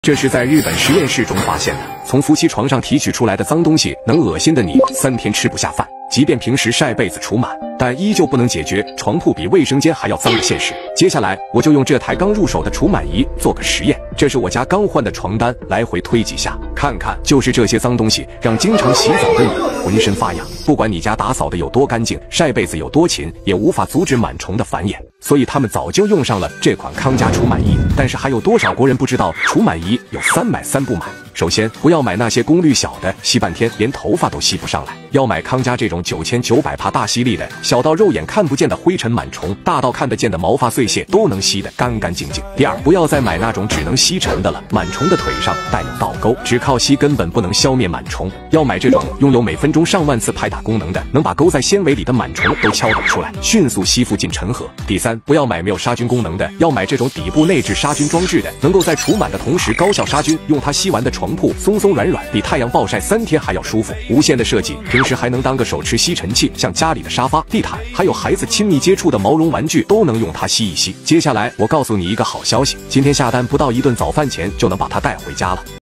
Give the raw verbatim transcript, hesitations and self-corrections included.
这是在日本实验室中发现的，从夫妻床上提取出来的脏东西，能恶心的你三天吃不下饭。即便平时晒被子除螨，但依旧不能解决床铺比卫生间还要脏的现实。接下来，我就用这台刚入手的除螨仪做个实验。这是我家刚换的床单，来回推几下，看看就是这些脏东西让经常洗澡的你浑身发痒。不管你家打扫的有多干净，晒被子有多勤，也无法阻止螨虫的繁衍。所以他们早就用上了这款康佳除螨仪。但是还有多少国人不知道除螨仪有三买三不买？首先，不要买那些功率小的，吸半天连头发都吸不上来。要买康佳这种九千九百帕大吸力的，小到肉眼看不见的灰尘螨虫，大到看得见的毛发碎屑都能吸得干干净净。第二，不要再买那种只能吸尘的了，螨虫的腿上带有倒钩，只靠吸根本不能消灭螨虫。要买这种拥有每分钟上万次拍打功能的，能把勾在纤维里的螨虫都敲打出来，迅速吸附进尘盒。第三，不要买没有杀菌功能的，要买这种底部内置杀菌装置的，能够在除螨的同时高效杀菌，用它吸完的床铺松松软软，比太阳暴晒三天还要舒服。无线的设计，平时还能当个手持吸尘器，像家里的沙发、地毯，还有孩子亲密接触的毛绒玩具，都能用它吸一吸。接下来我告诉你一个好消息，今天下单不到一顿早饭钱就能把它带回家了。